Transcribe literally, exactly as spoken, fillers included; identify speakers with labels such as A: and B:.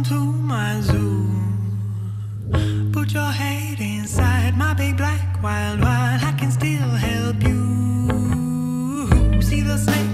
A: Welcome to my zoo. Put your head inside my big black wild wild. I can still help you. See the snake